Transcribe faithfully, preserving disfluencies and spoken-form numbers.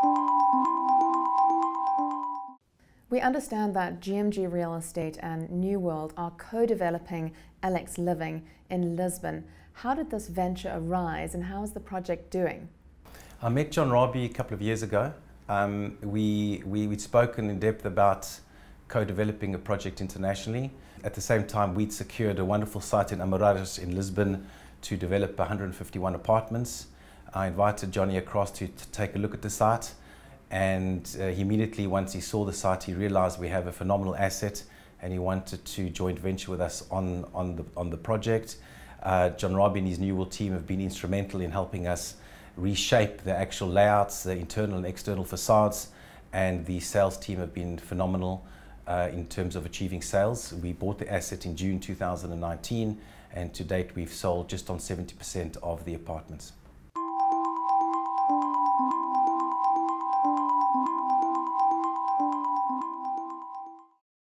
We understand that G M G Real Estate and New World are co-developing L X Living in Lisbon. How did this venture arise and how is the project doing? I met John Raby a couple of years ago. Um, we, we, we'd spoken in depth about co-developing a project internationally. At the same time, we'd secured a wonderful site in Amoreiras in Lisbon to develop one hundred fifty-one apartments. I invited Johnny across to, to take a look at the site, and uh, he immediately, once he saw the site, he realized we have a phenomenal asset and he wanted to joint venture with us on, on, the, on the project. Uh, John Raby and his New World team have been instrumental in helping us reshape the actual layouts, the internal and external facades, and the sales team have been phenomenal uh, in terms of achieving sales. We bought the asset in June two thousand nineteen, and to date we've sold just on seventy percent of the apartments.